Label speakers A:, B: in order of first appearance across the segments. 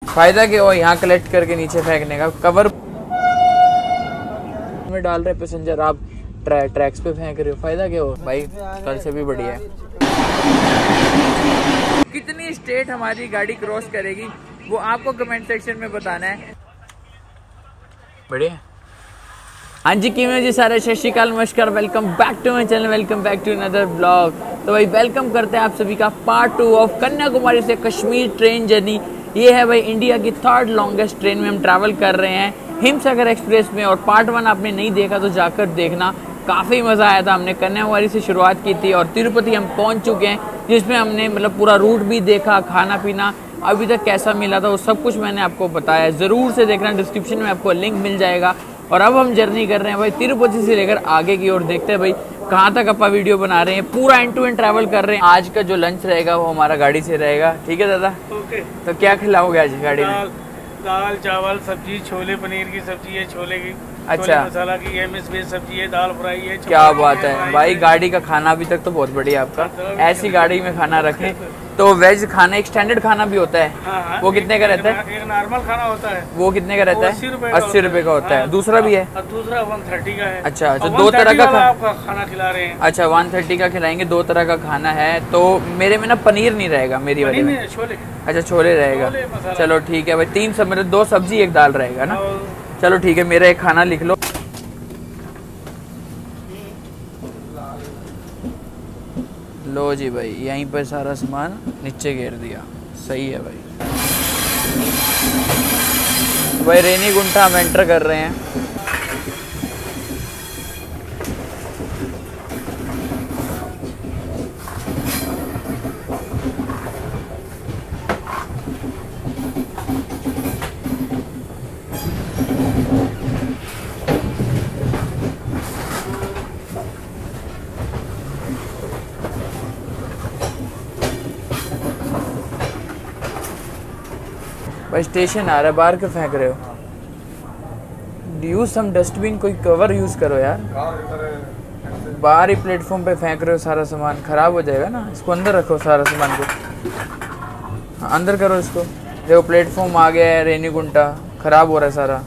A: फायदा क्या हो यहाँ कलेक्ट करके नीचे फेंकने का। कवर में डाल रहे पैसेंजर, आप ट्रैक्स पे फेंक रहे हो, फायदा क्या हो भाई। कल से भी बढ़िया है। कितनी स्टेट हमारी गाड़ी क्रॉस करेगी वो आपको कमेंट सेक्शन में बताना है। बढ़िया। हाँ जी किमें जी सारे, सत श्री अकाल, नमस्कार, welcome back to my channel, welcome back to another blog. तो भाई वेलकम करते हैं आप सभी का पार्ट 2 ऑफ कन्याकुमारी से कश्मीर ट्रेन जर्नी। ये है भाई इंडिया की 3rd लॉन्गेस्ट ट्रेन में हम ट्रैवल कर रहे हैं हिमसागर एक्सप्रेस में। और पार्ट 1 आपने नहीं देखा तो जाकर देखना, काफ़ी मज़ा आया था। हमने कन्याकुमारी से शुरुआत की थी और तिरुपति हम पहुंच चुके हैं, जिसमें हमने मतलब पूरा रूट भी देखा, खाना पीना अभी तक कैसा मिला था वो सब कुछ मैंने आपको बताया। ज़रूर से देखना, डिस्क्रिप्शन में आपको लिंक मिल जाएगा। और अब हम जर्नी कर रहे हैं भाई तिरुपति से लेकर आगे की ओर। देखते हैं भाई कहाँ तक अपना वीडियो बना रहे हैं, पूरा एंड टू एंड ट्रैवल कर रहे हैं। आज का जो लंच रहेगा वो हमारा गाड़ी से रहेगा, ठीक है दादा? ओके। तो क्या खिलाओगे आज गाड़ी में?
B: दाल चावल सब्जी, छोले पनीर की सब्जी है, छोले की,
A: अच्छा,
B: मसाला की एमएस वेज सब्जी है, दाल फ्राई है।
A: क्या बात है भाई, गाड़ी का खाना अभी तक तो बहुत बढ़िया आपका। ऐसी गाड़ी में खाना रखें तो वेज खाना, एक स्टैंडर्ड खाना भी होता है।
B: हाँ,
A: वो कितने का रहता है?
B: एक नॉर्मल खाना होता है, वो
A: कितने का रहता है? 80 रुपए का होता है। दूसरा भी है?
B: दूसरा 130 का है।
A: अच्छा, तो 2 तरह का
B: खाना खिला रहे हैं।
A: अच्छा, 130 का खिलाएंगे, 2 तरह का खाना है। तो मेरे में ना पनीर नहीं रहेगा, मेरी वाली में
B: छोले।
A: अच्छा, छोले रहेगा। चलो ठीक है भाई, 3 सब मेरे 2 सब्जी 1 दाल रहेगा ना। चलो ठीक है, मेरा एक खाना लिख लो। लो जी भाई, यहीं पर सारा सामान नीचे घेर दिया, सही है भाई। भाई रेनीगुंटा हम एंटर कर रहे हैं। भाई स्टेशन आ रहा है, बाहर क्यों फेंक रहे हो? यूज सम डस्टबिन, कोई कवर यूज करो यार। बाहर ही प्लेटफॉर्म पे फेंक रहे हो सारा सामान, खराब हो जाएगा ना। इसको अंदर रखो सारा सामान को, हाँ, अंदर करो इसको। देखो प्लेटफॉर्म आ गया है, रेनीगुंटा खराब हो रहा है सारा।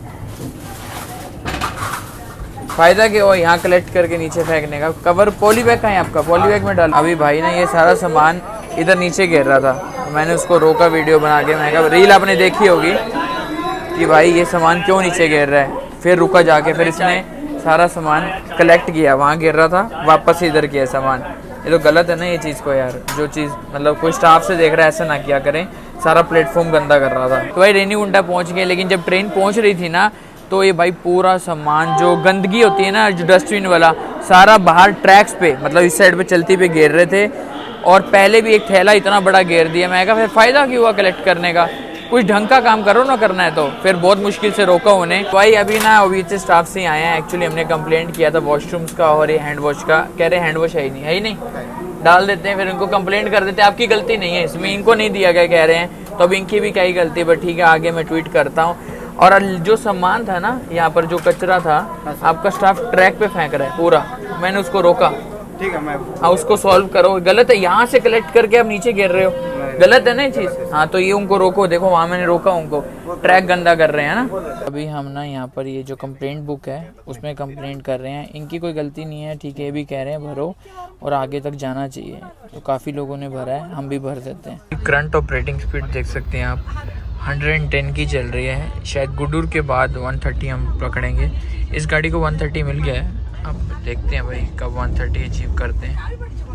A: फायदा क्या हो यहाँ कलेक्ट करके नीचे फेंकने का। कवर पॉली बैग कहाँ है आपका? पॉली बैग में डाल। अभी भाई ने ये सारा सामान इधर नीचे गिर रहा था, मैंने उसको रोका वीडियो बना के। मैं कहा रील आपने देखी होगी कि भाई ये सामान क्यों नीचे गिर रहा है। फिर रुका जाके, फिर इसने सारा सामान कलेक्ट किया, वहाँ गिर रहा था, वापस इधर किया सामान। ये तो गलत है ना ये चीज़ को यार। जो चीज़ मतलब कोई स्टाफ से देख रहा है ऐसा ना किया करें। सारा प्लेटफॉर्म गंदा कर रहा था। तो भाई रेनीगुंटा पहुँच गए, लेकिन जब ट्रेन पहुँच रही थी ना तो ये भाई पूरा सामान जो गंदगी होती है ना, जो डस्टबिन वाला, सारा बाहर ट्रैक्स पे मतलब इस साइड पे चलती पे घेर रहे थे। और पहले भी एक थैला इतना बड़ा घेर दिया। मैं कहा फिर फ़ायदा क्यों हुआ कलेक्ट करने का, कुछ ढंग का काम करो ना करना है तो। फिर बहुत मुश्किल से रोका उन्हें। भाई अभी ना OVH स्टाफ से आए हैं। एक्चुअली हमने कंप्लेंट किया था वॉशरूम्स का और ये हैंड वॉश का। कह रहे हैंड वॉश है ही नहीं, डाल देते हैं। फिर इनको कंप्लेंट कर देते हैं, आपकी गलती नहीं है इसमें, इनको नहीं दिया गया कह रहे हैं। तो अब इनकी भी क्या ही गलती है, बट ठीक है आगे मैं ट्वीट करता हूँ। और जो सामान था ना यहाँ पर, जो कचरा था, आपका स्टाफ ट्रैक पे फेंक रहा है पूरा। मैंने उसको रोका,
B: ठीक है मैं,
A: हाँ उसको सॉल्व करो। गलत है, यहाँ से कलेक्ट करके आप नीचे गिर रहे हो, गलत है ना ये चीज़। हाँ तो ये उनको रोको। देखो वहाँ मैंने रोका उनको, ट्रैक गंदा कर रहे हैं ना। अभी हम ना यहाँ पर ये जो कंप्लेंट बुक है उसमें कंप्लेंट कर रहे हैं। इनकी कोई गलती नहीं है, ठीक है। ये भी कह रहे हैं भरो और आगे तक जाना चाहिए। तो काफ़ी लोगों ने भरा है, हम भी भर देते हैं। करंट ऑपरेटिंग स्पीड देख सकते हैं आप, 110 की चल रही है। शायद गुडूर के बाद 130 हम पकड़ेंगे। इस गाड़ी को 130 मिल गया है। अब देखते हैं भाई कब 130 अचीव करते हैं।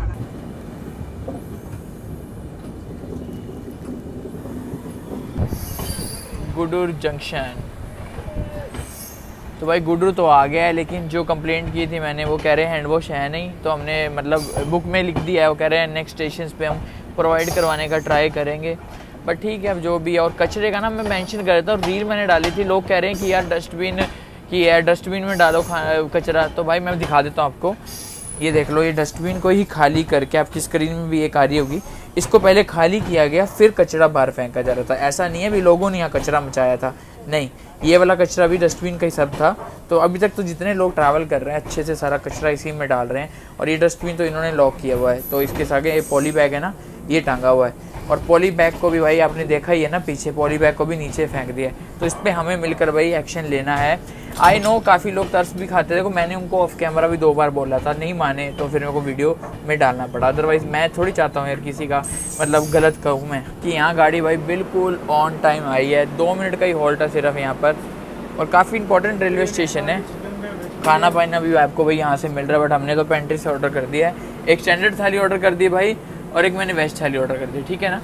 A: गुडूर जंक्शन। तो भाई गुडूर तो आ गया है, लेकिन जो कंप्लेंट की थी मैंने, वो कह रहे हैं हैंड वॉश है नहीं। तो हमने मतलब बुक में लिख दिया है, वो कह रहे हैं नेक्स्ट स्टेशन पे हम प्रोवाइड करवाने का ट्राई करेंगे। बट ठीक है अब जो भी है। और कचरे का ना मैं मेंशन कर देता हूँ, रील मैंने डाली थी, लोग कह रहे हैं कि यार डस्टबिन में डालो कचरा। तो भाई मैं दिखा देता हूँ आपको, ये देख लो। ये डस्टबिन को ही खाली करके, आपकी स्क्रीन में भी एक आ रही होगी, इसको पहले खाली किया गया, फिर कचरा बाहर फेंका जा रहा था। ऐसा नहीं है भी लोगों ने यहाँ कचरा मचाया था, नहीं, ये वाला कचरा भी डस्टबिन का ही सब था। तो अभी तक तो जितने लोग ट्रैवल कर रहे हैं अच्छे से सारा कचरा इसी में डाल रहे हैं। और ये डस्टबिन तो इन्होंने लॉक किया हुआ है, तो इसके आगे ये पॉली बैग है ना, ये टांगा हुआ है। और पॉली बैग को भी भाई आपने देखा ही है ना, पीछे पॉली बैग को भी नीचे फेंक दिया। तो इस पर हमें मिलकर भाई एक्शन लेना है। आई नो काफ़ी लोग तरस भी खाते थे, देखो मैंने उनको ऑफ कैमरा भी 2 बार बोला था, नहीं माने, तो फिर मेरे को वीडियो में डालना पड़ा। अदरवाइज़ मैं थोड़ी चाहता हूँ यार किसी का मतलब गलत कहूँ मैं, कि यहाँ गाड़ी भाई बिल्कुल ऑन टाइम आई है। 2 मिनट का ही हॉल्ट है सिर्फ यहाँ पर, और काफ़ी इंपॉर्टेंट रेलवे स्टेशन है। खाना पाना भी आपको भाई यहाँ से मिल रहा है, बट हमने तो पेंट्री से ऑर्डर कर दिया है। एक स्टैंडर्ड थाली ऑर्डर कर दी भाई, और एक मैंने वेज थाली ऑर्डर कर दी, ठीक है ना।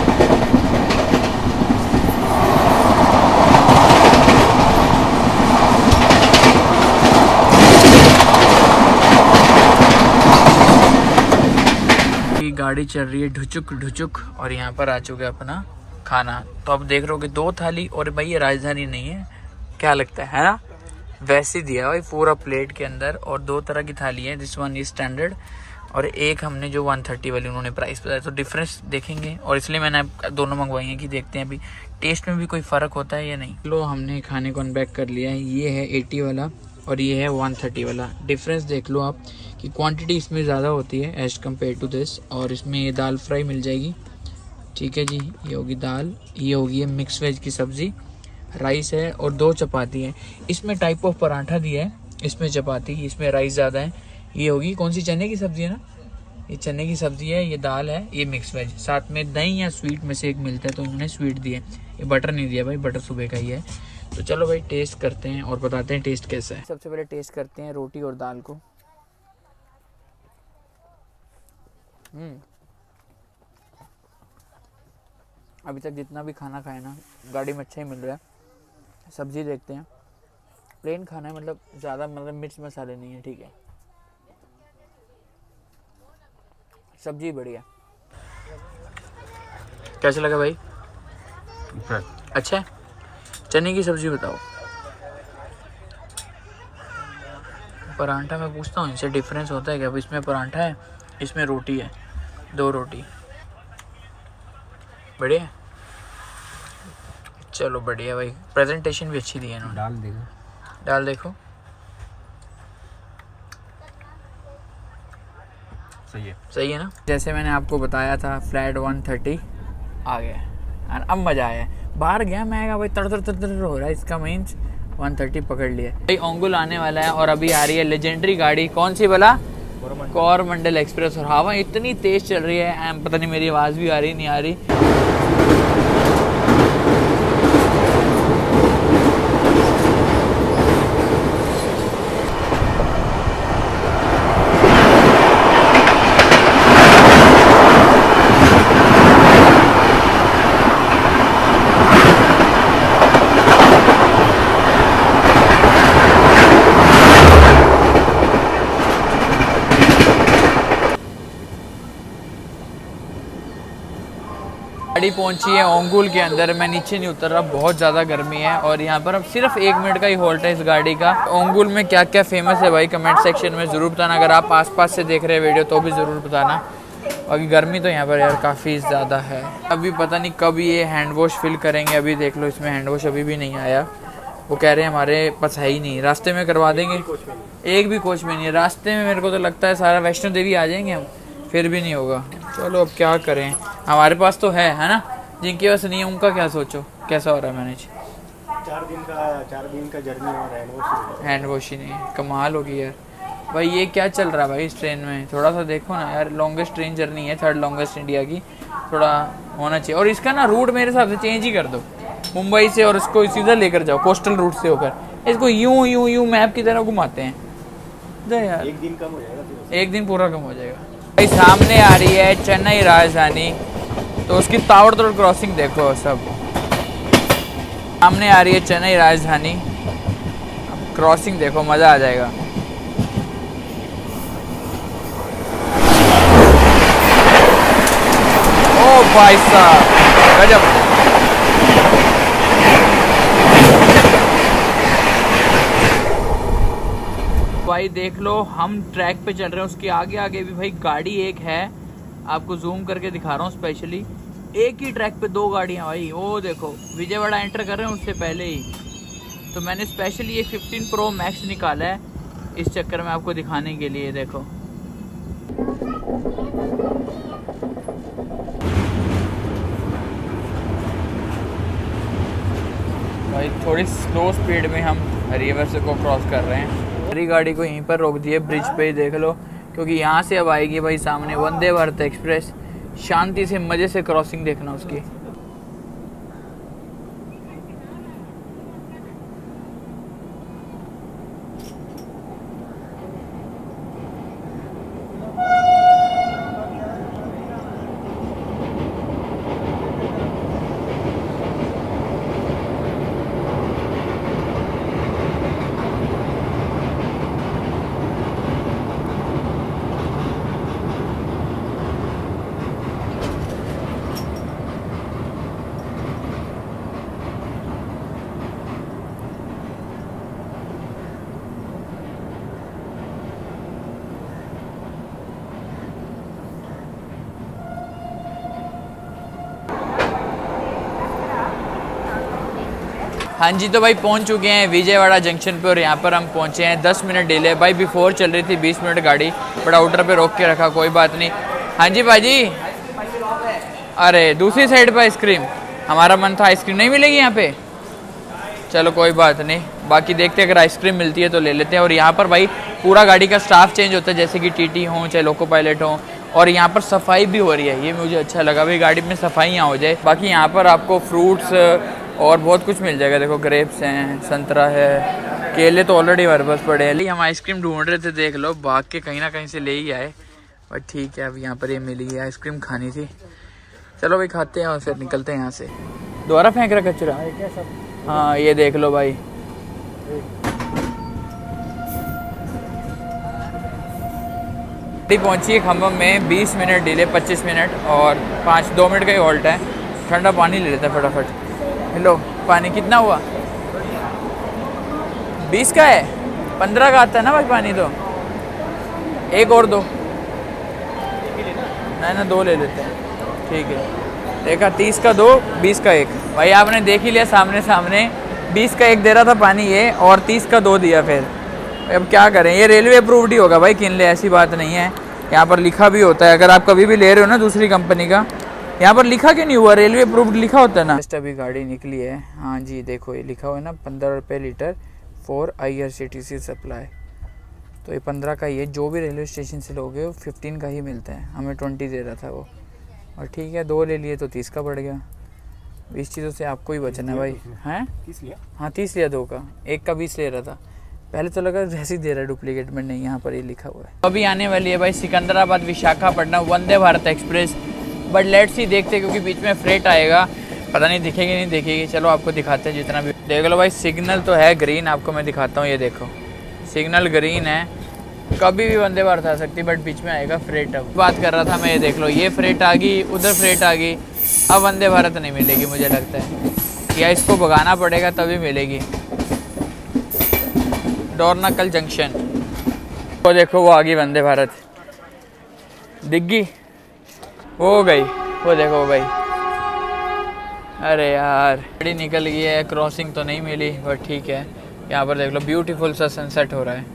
A: गाड़ी चल रही है ढुचुक ढुचुक, और यहाँ पर आ चुका है अपना खाना। तो अब देख रहे हो कि 2 थाली, और भाई ये राजधानी नहीं है, क्या लगता है ना, वैसे दिया भाई पूरा प्लेट के अंदर। और 2 तरह की थाली है, दिस वन इज स्टैंडर्ड, और एक हमने जो 130 वाली उन्होंने प्राइस बताया। तो डिफरेंस देखेंगे, और इसलिए मैंने दोनों मंगवाई हैं कि देखते हैं अभी टेस्ट में भी कोई फ़र्क होता है या नहीं। लो हमने खाने को अनपैक कर लिया है। ये है 80 वाला और ये है 130 वाला। डिफरेंस देख लो आप कि क्वांटिटी इसमें ज़्यादा होती है एज़ कम्पेयर टू दिस। और इसमें ये दाल फ्राई मिल जाएगी, ठीक है जी। ये होगी दाल, ये होगी है मिक्स वेज की सब्ज़ी, राइस है और 2 चपाती है। इसमें टाइप ऑफ पराठा दिया है, इसमें चपाती, इसमें राइस ज़्यादा है। ये होगी कौन सी, चने की सब्ज़ी है ना, ये चने की सब्ज़ी है, ये दाल है, ये मिक्स वेज। साथ में दही या स्वीट में से एक मिलता है, तो इन्होंने स्वीट दिया है। ये बटर नहीं दिया भाई, बटर सुबह का ही है। तो चलो भाई टेस्ट करते हैं और बताते हैं टेस्ट कैसा है। सबसे पहले टेस्ट करते हैं रोटी और दाल को। अभी तक जितना भी खाना खाया ना गाड़ी में अच्छा ही मिल रहा है। सब्ज़ी देखते हैं, प्लेन खाना है, मतलब ज़्यादा मतलब मिर्च मसाले नहीं है, ठीक है। सब्जी बढ़िया। कैसा लगा भाई? अच्छा है। चने की सब्जी बताओ। पराठा मैं पूछता हूँ इनसे, डिफरेंस होता है क्या? अब इसमें पराठा है, इसमें रोटी है, 2 रोटी। बढ़िया, चलो बढ़िया भाई। प्रेजेंटेशन भी अच्छी दी है इन्होंने। दाल देखो सही है ना। जैसे मैंने आपको बताया था फ्लैट 130 आ गया और अब मज़ा आया। बाहर गया मैं भाई तड़ हो रहा है, इसका मीन्स 130 पकड़ लिया भाई। ओंगुल आने वाला है और अभी आ रही है लेजेंडरी गाड़ी, कौन सी वाला? कोरोमंडल एक्सप्रेस। और हवा इतनी तेज़ चल रही है, पता नहीं मेरी आवाज़ भी आ रही नहीं आ रही। गाड़ी पहुंची है ओंगुल के अंदर। मैं नीचे नहीं उतर रहा, बहुत ज़्यादा गर्मी है। और यहाँ पर अब सिर्फ 1 मिनट का ही हॉल्ट है इस गाड़ी का। ओंगुल में क्या क्या फेमस है भाई कमेंट सेक्शन में ज़रूर बताना। अगर आप आसपास से देख रहे हैं वीडियो तो भी ज़रूर बताना। बाकी गर्मी तो यहाँ पर यार काफ़ी ज़्यादा है। अभी पता नहीं कब ये हैंड वॉश फिल करेंगे। अभी देख लो इसमें हैंड वॉश अभी भी नहीं आया। वो कह रहे हैं हमारे पास है ही नहीं, रास्ते में करवा देंगे। एक भी कोच में नहीं है रास्ते में। मेरे को तो लगता है सारा वैष्णो देवी आ जाएंगे हम, फिर भी नहीं होगा। चलो अब क्या करें, हमारे पास तो है ना। जिनके पास नहीं है उनका क्या सोचो, कैसा हो रहा है मैनेज।
B: 4 दिन का जर्नी और
A: हैंड वॉश ही नहीं है, कमाल होगी यार। भाई ये क्या चल रहा है भाई इस ट्रेन में, थोड़ा सा देखो ना यार। लॉन्गेस्ट ट्रेन जर्नी है, 3rd लॉन्गेस्ट इंडिया की, थोड़ा होना चाहिए। और इसका ना रूट मेरे हिसाब से चेंज ही कर दो, मुंबई से और इसको सीधा लेकर जाओ कोस्टल रूट से होकर। इसको यूं यूं यूं मैप की तरह घुमाते हैं यार।
B: 1 दिन कम हो जाएगा,
A: 1 दिन पूरा कम हो जाएगा भाई। सामने आ रही है चेन्नई राजधानी, तो उसकी ताबड़तोड़ क्रॉसिंग देखो। सब सामने आ रही है चेन्नई राजधानी, क्रॉसिंग देखो, मज़ा आ जाएगा। ओ भाई साहब गजब। भाई देख लो हम ट्रैक पे चल रहे हैं, उसके आगे आगे भी भाई गाड़ी एक है। आपको जूम करके दिखा रहा हूँ स्पेशली। एक ही ट्रैक पे 2 गाड़ियाँ भाई। वो देखो विजयवाड़ा एंटर कर रहे हैं उससे पहले ही। तो मैंने स्पेशली ये 15 Pro Max निकाला है इस चक्कर में आपको दिखाने के लिए। देखो भाई थोड़ी स्लो स्पीड में हम रिवर्स को क्रॉस कर रहे हैं। हमारी गाड़ी को यहीं पर रोक दिए ब्रिज पे ही, देख लो, क्योंकि यहाँ से अब आएगी भाई सामने वंदे भारत एक्सप्रेस। शांति से मज़े से क्रॉसिंग देखना उसकी। हाँ जी, तो भाई पहुंच चुके हैं विजयवाड़ा जंक्शन पे और यहाँ पर हम पहुंचे हैं 10 मिनट डिले। भाई बिफोर चल रही थी 20 मिनट गाड़ी, बट आउटर पे रोक के रखा, कोई बात नहीं। हाँ जी भाजी, अरे दूसरी साइड पर आइसक्रीम, हमारा मन था आइसक्रीम नहीं मिलेगी यहाँ पे, चलो कोई बात नहीं, बाकी देखते हैं, अगर आइसक्रीम मिलती है तो ले लेते हैं। और यहाँ पर भाई पूरा गाड़ी का स्टाफ चेंज होता है, जैसे कि टीटी हों चाहे लोको पायलट हों, और यहाँ पर सफाई भी हो रही है, ये मुझे अच्छा लगा भाई, गाड़ी में सफाइयाँ हो जाए। बाकी यहाँ पर आपको फ्रूट्स और बहुत कुछ मिल जाएगा, देखो ग्रेप्स हैं, संतरा है, केले तो ऑलरेडी हमारे पास पड़े हैं। हम आइसक्रीम ढूंढ रहे थे, देख लो भाग के कहीं ना कहीं से ले ही आए, बट ठीक है अब यहाँ पर ये मिली है, आइसक्रीम खानी थी, चलो भाई खाते हैं और फिर निकलते हैं यहाँ से। दोबारा फेंक रहा कचरा, हाँ ये देख लो भाई। पहुंची है खम्भम में 20 मिनट डिले, 25 मिनट और 2 मिनट का ही हॉल्ट है। ठंडा पानी ले लेता है फटाफट। हेलो, पानी कितना हुआ? 20 का है, 15 का आता है ना भाई पानी, तो एक और दो, नहीं ना 2 ले लेते हैं, ठीक है। देखा 30 का 2, 20 का 1। भाई आपने देख ही लिया सामने सामने, 20 का 1 दे रहा था पानी ये, और 30 का 2 दिया। फिर अब क्या करें, ये रेलवे अप्रूव्ड ही होगा भाई, किन ले, ऐसी बात नहीं है, यहाँ पर लिखा भी होता है। अगर आप कभी भी ले रहे हो ना दूसरी कंपनी का, यहाँ पर लिखा क्यों नहीं हुआ, रेलवे अप्रूव्ड लिखा होता है ना। जस्ट अभी गाड़ी निकली है, हाँ जी देखो ये लिखा हुआ है ना 15 रुपये लीटर फॉर IRCTC सप्लाई, तो ये 15 का ही है। जो भी रेलवे स्टेशन से लोगे वो 15 का ही मिलता है, हमें 20 दे रहा था वो, और ठीक है 2 ले लिए तो 30 का पड़ गया। 20 चीज़ों से आपको ही बचना है भाई, हैं? 30 लिया, हाँ 30 लिया, 2 का, 1 का 20 ले रहा था, पहले तो लगा ऐसे ही दे रहा है डुप्लीकेट में, नहीं यहाँ पर ये लिखा हुआ है। अभी आने वाली है भाई Secunderabad Visakhapatnam Vande Bharat express, but let's ही देखते, क्योंकि बीच में फ्रेट आएगा, पता नहीं दिखेगी नहीं दिखेगी, चलो आपको दिखाते हैं जितना भी। देख लो भाई सिग्नल तो है ग्रीन, आपको मैं दिखाता हूँ, ये देखो सिग्नल ग्रीन है, कभी भी वंदे भारत आ सकती, बट बीच में आएगा फ्रेट। अब बात कर रहा था मैं, ये देख लो ये फ्रेट आ गई, उधर फ्रेट आ गई, अब वंदे भारत नहीं मिलेगी मुझे लगता है, या इसको भगाना पड़ेगा तभी मिलेगी। डोरनाकल जंक्शन, वो देखो वो आ गई वंदे भारत, दिख गई, हो गई, वो देखो हो गई। अरे यार गाड़ी निकल गई है, क्रॉसिंग तो नहीं मिली, बट ठीक है। यहाँ पर देख लो ब्यूटीफुल सा सनसेट हो रहा है।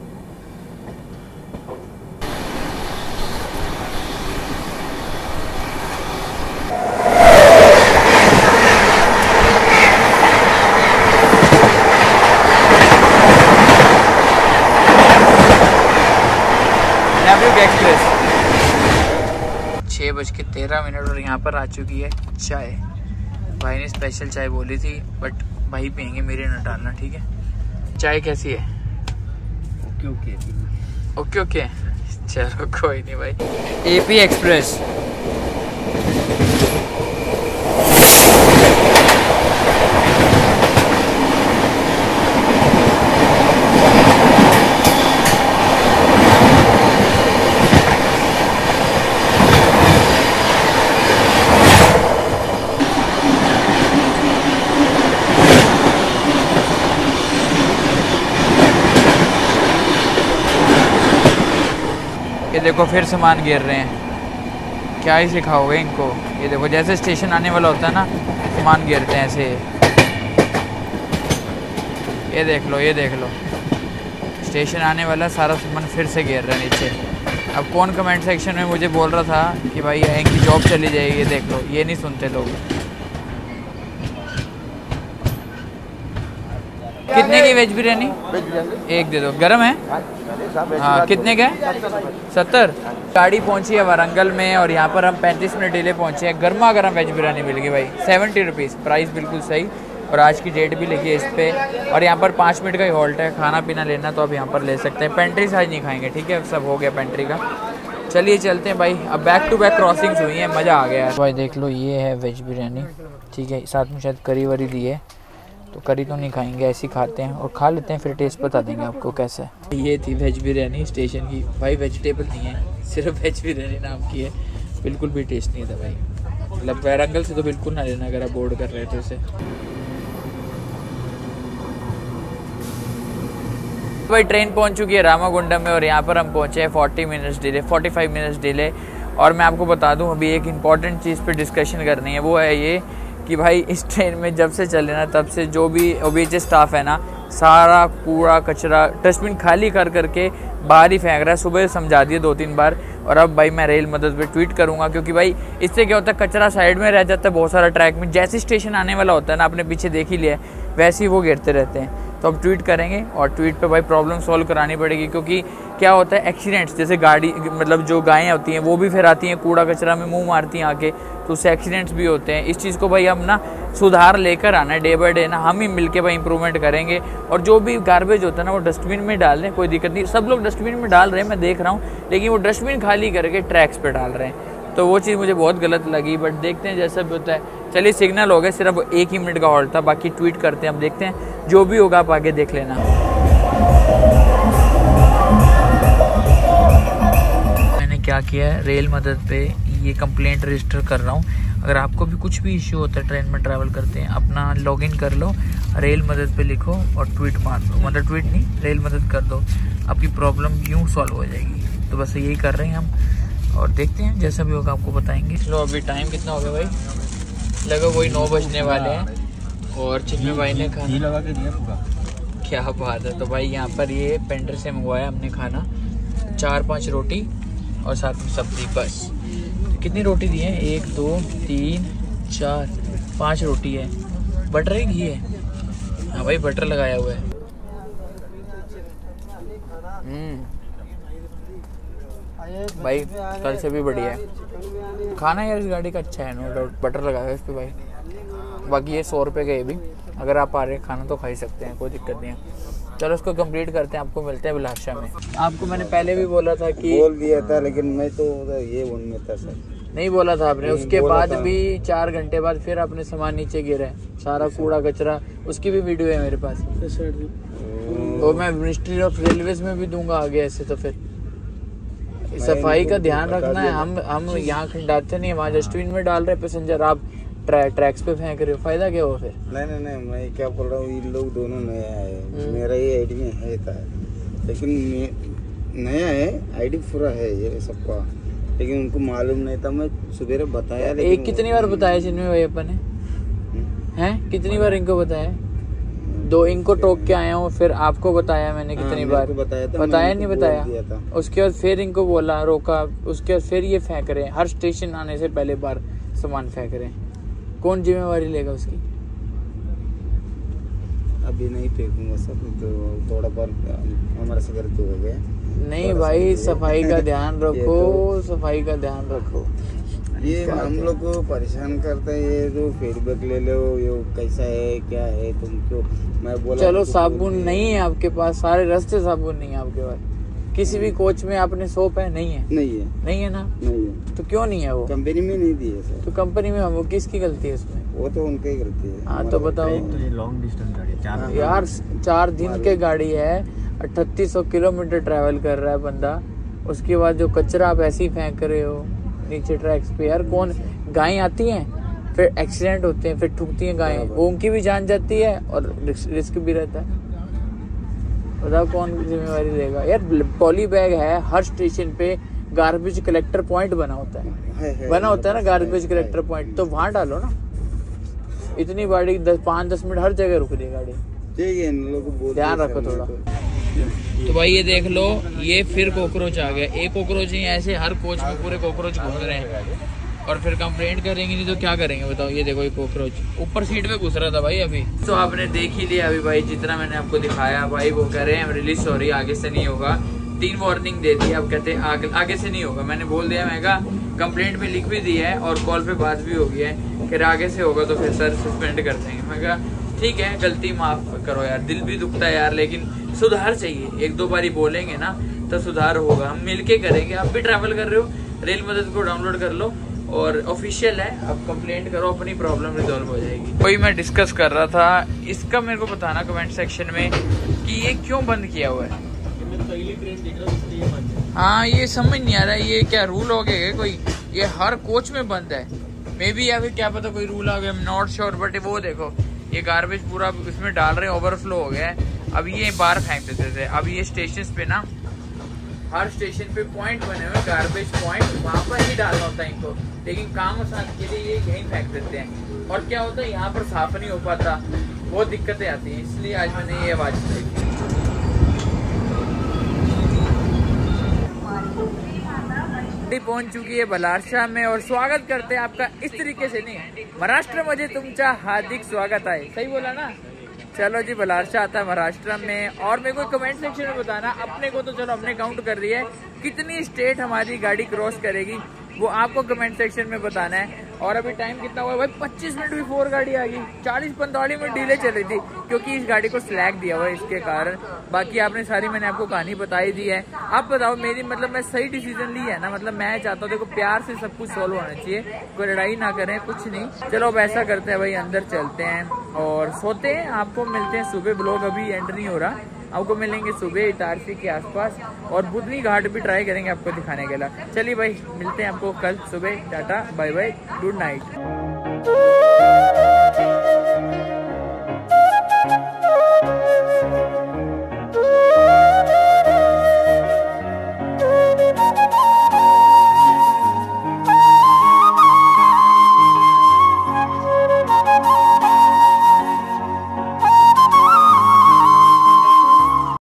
A: एक्सप्रेस 6:13 और यहाँ पर आ चुकी है चाय। भाई ने स्पेशल चाय बोली थी, बट भाई पियेंगे, मेरे न डालना, ठीक है। चाय कैसी है? ओके ओके ओके ओके, चलो कोई नहीं भाई। AP एक्सप्रेस ये देखो फिर सामान गिर रहे हैं, क्या ही सिखाओगे इनको। ये देखो जैसे स्टेशन आने वाला होता है ना, सामान गिरते हैं ऐसे। ये देख लो, ये देख लो, स्टेशन आने वाला सारा सामान फिर से गिर रहा है नीचे। अब कौन कमेंट सेक्शन में मुझे बोल रहा था कि भाई इनकी जॉब चली जाएगी, ये देख लो, ये नहीं सुनते लोग। कितने की वेज बिरयानी? एक दे दो। गरम है? हाँ, कितने का है? 70। गाड़ी पहुंची है वारंगल में और यहाँ पर हम 35 मिनट डिले पहुंचे हैं। गर्मा गर्म वेज बिरयानी मिल गई भाई, 70 रुपीज़, प्राइस बिल्कुल सही। और आज की डेट भी लिखी है इस पर। और यहाँ पर 5 मिनट का ही हॉल्ट है, खाना पीना लेना तो आप यहाँ पर ले सकते हैं। पेंट्री साइज नहीं खाएंगे, ठीक है, सब हो गया पेंट्री का। चलिए चलते हैं भाई, अब बैक टू बैक क्रॉसिंग्स हुई हैं, मज़ा आ गया है भाई। देख लो, ये है वेज बिरयानी, ठीक है, साथ में शायद करी वरी दी है, तो करी तो नहीं खाएंगे, ऐसे ही खाते हैं और खा लेते हैं, फिर टेस्ट बता देंगे आपको कैसा है। ये थी वेज बिरयानी स्टेशन की भाई, वेजिटेबल नहीं है, सिर्फ वेज बिरयानी नाम की है, बिल्कुल भी टेस्ट नहीं था भाई। मतलब वारंगल से तो बिल्कुल ना लेना अगर आप बोर्ड कर रहे थे उसे। भाई ट्रेन पहुंच चुकी है रामागुंडम में और यहाँ पर हम पहुँचे हैं 45 मिनट्स डिले। और मैं आपको बता दूं, अभी एक इम्पॉर्टेंट चीज़ पे डिस्कशन करनी है, वो है ये कि भाई इस ट्रेन में जब से चले ना तब से जो भी OBH स्टाफ है ना, सारा कूड़ा कचरा डस्टबिन खाली कर करके बाहर ही फेंक रहा है। सुबह समझा दिए 2-3 बार और अब भाई मैं रेल मदद पे ट्वीट करूंगा, क्योंकि भाई इससे क्या होता है, कचरा साइड में रह जाता है बहुत सारा ट्रैक में। जैसे स्टेशन आने वाला होता है ना, आपने पीछे देख ही लिया है, वैसे ही वो गिरते रहते हैं। तो अब ट्वीट करेंगे और ट्वीट पे भाई प्रॉब्लम सॉल्व करानी पड़ेगी, क्योंकि क्या होता है एक्सीडेंट्स, जैसे गाड़ी मतलब जो गायें होती हैं वो भी फिर आती हैं कूड़ा कचरा में मुंह मारती हैं आके, तो उससे एक्सीडेंट्स भी होते हैं। इस चीज़ को भाई हम ना सुधार लेकर आना है, डे बाय डे ना हम ही मिलके भाई इंप्रूवमेंट करेंगे। और जो भी गार्बेज होता है ना वो डस्टबिन में डाल दें, कोई दिक्कत नहीं, सब लोग डस्टबिन में डाल रहे हैं मैं देख रहा हूँ, लेकिन वो डस्टबिन खाली करके ट्रैक्स पे डाल रहे हैं, तो वो चीज़ मुझे बहुत गलत लगी। बट देखते हैं जैसा भी होता है। चलिए सिग्नल हो गया, सिर्फ 1 ही मिनट का हॉल्ट था, बाकी ट्वीट करते हैं, अब देखते हैं जो भी होगा आप आगे देख लेना। मैंने क्या किया है, रेल मदद पे ये कंप्लेंट रजिस्टर कर रहा हूँ। अगर आपको भी कुछ भी इश्यू होता है ट्रेन में ट्रैवल करते हैं, अपना लॉगिन कर लो, रेल मदद पे लिखो और ट्वीट मार दो, मतलब ट्वीट नहीं, रेल मदद कर दो, आपकी प्रॉब्लम यूँ सॉल्व हो जाएगी। तो बस यही कर रहे हैं हम और देखते हैं जैसा भी होगा आपको बताएंगे। चलो अभी टाइम कितना हो गया भाई, लगा वही 9 बजने वाले हैं और चिन्मय भाई ने खाना लगा के दिया पूरा, क्या बात है। तो भाई यहाँ पर ये पेंटर से मंगवाया हमने खाना, 4-5 रोटी और साथ में सब्जी, बस। तो कितनी रोटी दी है, 1 2 3 4 5 रोटी है, बटर ही घी है, हाँ भाई बटर लगाया हुआ है। भाई कल से भी बढ़िया है खाना यार, इस गाड़ी का अच्छा है, नो डाउट, बटर लगाया है इस पर भाई। बाकी ये 100 रुपये का ये भी, अगर आप आ रहे हैं खाना तो खा ही सकते हैं, कोई दिक्कत नहीं है। चलो इसको कंप्लीट करते हैं, आपको मिलते हैं अभिलाषा में। आपको मैंने पहले भी बोला था कि
C: बोल दिया था, लेकिन मैं तो ये उनमें था सर,
A: नहीं बोला था आपने, उसके बाद भी 4 घंटे बाद फिर आपने सामान नीचे गिरा है, सारा कूड़ा कचरा, उसकी भी वीडियो है मेरे पास, तो मैं मिनिस्ट्री ऑफ रेलवेज में भी दूंगा आगे। ऐसे तो फिर सफाई का ध्यान रखना है, हम यहाँ खिंडाते नहीं, वहाँ डस्टबिन में डाल रहे पैसेंजर, आप ट्रैक्स पे फेंक रहे हो, फायदा क्या हुआ फिर?
C: नहीं मैं क्या बोल रहा हूँ, इन लोग दोनों नया है, मेरा ये आईडी में है था, लेकिन नया है, आईडी पूरा है ये सबका, लेकिन उनको मालूम नहीं था, मैं सुबह बताया।
A: एक कितनी बार बताया चिन्मय भाई अपन हैं, कितनी बार इनको बताया? 2 इनको टोक के आया हूँ, फिर आपको बताया मैंने कितनी बार, बताया नहीं बताया, उसके बाद फिर इनको बोला, रोका, उसके बाद फिर ये फेंक रहे हैं, हर स्टेशन आने से पहले बार सामान फेंक रहे हैं, कौन जिम्मेवारी लेगा उसकी?
C: अभी नहीं फेंकूंगा सब, तो थोड़ा बहुत हमारे से गलती हो गया।
A: नहीं भाई सफाई का ध्यान रखो, सफाई का ध्यान रखो।
C: ये हम लोग को परेशान करते हैं, ये जो फीडबैक ले लो, ये कैसा है क्या है, तुम क्यों, मैं बोला
A: चलो साबुन नहीं है आपके पास, सारे रास्ते साबुन नहीं है आपके पास, किसी भी कोच में आपने सोप है? नहीं है ना? नहीं है, तो क्यों नहीं है? वो कंपनी में नहीं दी है सर, तो कंपनी में वो किसकी गलती है उसमें? वो तो उनकी गलती है। हाँ तो बताओ, तो ये लॉन्ग डिस्टेंस गाड़ी है यार, 4 दिन के गाड़ी है, 3800 किलोमीटर ट्रैवल कर रहा है बंदा, उसके बाद जो कचरा आप ऐसे ही फेंक रहे हो नीचे ट्रैक्स पे। यार कौन, गायें आती हैं फिर एक्सीडेंट होते हैं, फिर ठुकती हैं गायें, वो उनकी भी जान जाती है और रिस्क भी रहता है। बताओ कौन जिम्मेवारी लेगा यार? पॉली बैग है, हर स्टेशन पे गार्बेज कलेक्टर पॉइंट बना होता है ना गार्बेज कलेक्टर पॉइंट, तो वहाँ डालो ना। इतनी बड़ी 5-10 मिनट हर जगह रुक रही है गाड़ी, ध्यान रखो थोड़ा। तो भाई ये देख लो, ये फिर कॉकरोच आ गया, एक कॉकरोच नहीं, ऐसे हर कोच में पूरे कॉकरोच घूम रहे हैं। और फिर कंप्लेंट करेंगे नहीं तो क्या करेंगे बताओ। ये देखो ये कॉकरोच ऊपर सीट पे घुस रहा था भाई अभी। तो आपने देख ही लिया अभी भाई, जितना मैंने आपको दिखाया भाई। वो कह रहे हैं रिलीज सॉरी आगे से नहीं होगा, 3 वार्निंग दे दी। अब कहते हैं आगे से नहीं होगा। मैंने बोल दिया, मैं कहा कंप्लेंट में लिख भी दी है और कॉल पे बात भी हो गई है कि आगे से होगा तो फिर सर सस्पेंड कर देंगे। मैं कहा ठीक है, गलती माफ करो यार, दिल भी दुखता है यार, लेकिन सुधार चाहिए। 1-2 बारी बोलेंगे ना तो सुधार होगा, हम मिलके करेंगे। आप भी ट्रैवल कर रहे हो, रेल मदद को डाउनलोड कर लो और ऑफिशियल है, अब कंप्लेंट करो, अपनी प्रॉब्लम रिजॉल्व हो जाएगी। वही मैं डिस्कस कर रहा था, इसका मेरे को बताना कमेंट सेक्शन में कि ये क्यों बंद किया हुआ है। हाँ ये समझ नहीं आ रहा है, ये क्या रूल हो गया कोई, ये हर कोच में बंद है। मे बी या फिर क्या पता कोई रूल आ गया, नॉट श्योर। बट वो देखो ये गार्बेज पूरा इसमें डाल रहे हैं, ओवरफ्लो हो गया है। अब ये बाहर फेंक देते थे, अब ये स्टेशन पे ना, हर स्टेशन पे पॉइंट बने हुए, गार्बेज पॉइंट, वहाँ पर ही डालना होता है इनको, लेकिन काम आसान के लिए ये यहीं फेंक देते हैं। और क्या होता है यहाँ पर साफ नहीं हो पाता, बहुत दिक्कतें आती हैं, इसलिए आज मैंने ये आवाज़ देखी। पहुंच चुकी है बलारशा में और स्वागत करते हैं आपका इस तरीके से नहीं, महाराष्ट्र मध्ये तुमचा हार्दिक स्वागत है। सही बोला ना? चलो जी, बलारशा आता है महाराष्ट्र में। और मेरे को कमेंट सेक्शन में बताना, अपने को तो चलो हमने काउंट कर दिया है, कितनी स्टेट हमारी गाड़ी क्रॉस करेगी वो आपको कमेंट सेक्शन में बताना है। और अभी टाइम कितना हुआ है भाई, 25 मिनट बिफोर गाड़ी आ गई, 40-45 मिनट डिले चली थी क्योंकि इस गाड़ी को स्लैग दिया हुआ है इसके कारण। बाकी आपने सारी मैंने आपको कहानी बताई दी है। आप बताओ मेरी मतलब मैं सही डिसीजन ली है ना? मतलब मैं चाहता हूँ देखो प्यार से सब कुछ सॉल्व होना चाहिए, कोई लड़ाई ना करें, कुछ नहीं। चलो अब ऐसा करते हैं भाई, अंदर चलते हैं और सोते हैं। आपको मिलते हैं सुबह, ब्लॉग अभी एंड नहीं हो रहा, आपको मिलेंगे सुबह इटारसी के आसपास और बुधनी घाट भी ट्राई करेंगे आपको दिखाने के लिए। चलिए भाई, मिलते हैं आपको कल सुबह। Tata bye bye, good night.